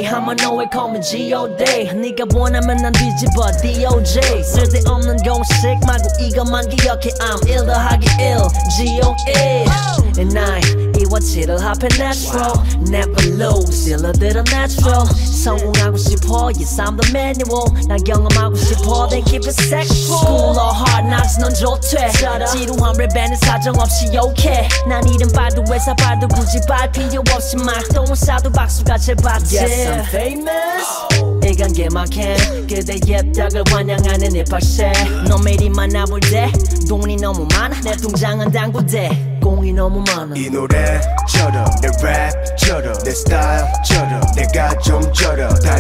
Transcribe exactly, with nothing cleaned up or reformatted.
한번 너의 call me G O D 네가 원하면 난 뒤집어 D O J 쓸데없는 공식 말고 이것만 기억해 I'm 일 더하기 일 G O E And I 이와 칠을 합해 natural Never lose 일러들은 natural 성공하고 싶어 Yes I'm the manual 난 경험하고 싶어 Then keep it sexual School or hard knocks 넌 좋대 지루한 랩에는 사정없이 욕해 난 이름 발도 회사 발도 굳이 발 필요 없이 말똥을 싸도 박수가 제일 받지 Yes I'm famous 이건 개막해 그대 예쁘다를 환영하는 힙합새 너 매일 만나볼 때 돈이 너무 많아 내 통장은 당구대 공이 너무 많아 이 노래처럼 내 랩처럼 내 스타일처럼 내가 좀 쩔어